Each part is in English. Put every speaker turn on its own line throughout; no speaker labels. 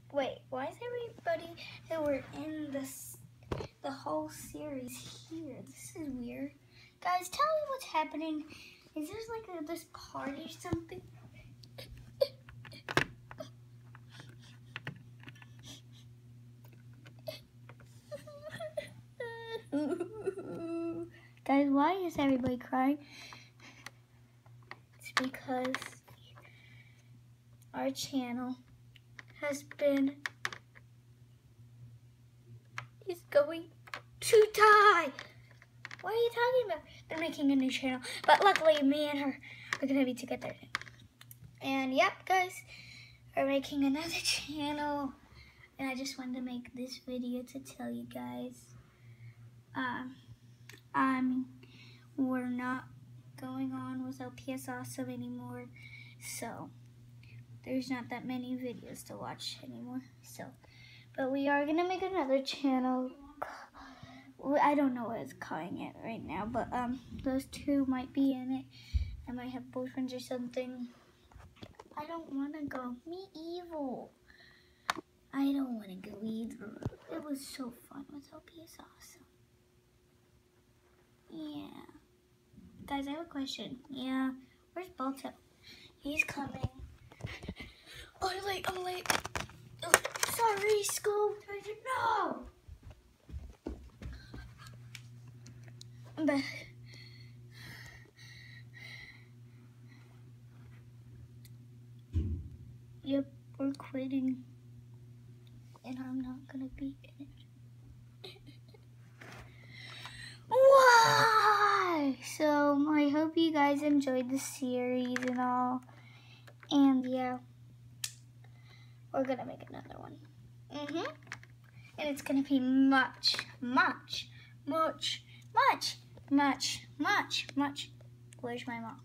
Wait, why is everybody who were in the whole series here? This is weird. Guys, tell me what's happening. Is there like this party or something? Guys, why is everybody crying? It's because our channel is going to die. What are you talking about? They're making a new channel. But luckily, me and her are going to be together. And yep, guys, we're making another channel. And I just wanted to make this video to tell you guys, we're not going on with LPS Awesome anymore. So, there's not that many videos to watch anymore. So, but we are going to make another channel. I don't know what it's calling it right now, but those two might be in it. I might have boyfriends or something. I don't want to go. Me evil. I don't want to go either. It was so fun with LPS Awesome. Yeah. Guys, I have a question. Yeah. Where's Balto? He's coming. Oh, I'm late. Oh, sorry, school. No. I'm back. Yep, we're quitting. And I'm not gonna be in it. Why? So, I hope you guys enjoyed the series and all. And yeah, we're gonna make another one. And it's gonna be much. Where's my mom?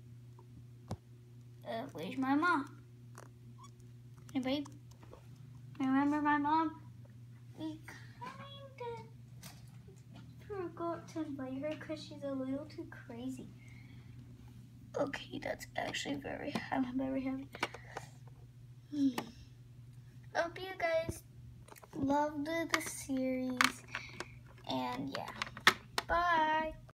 Where's my mom? Hey, babe. Remember my mom? We kinda forgot to invite her because she's a little too crazy. Okay, that's actually I'm very happy. Hope you guys loved the series. And yeah, bye.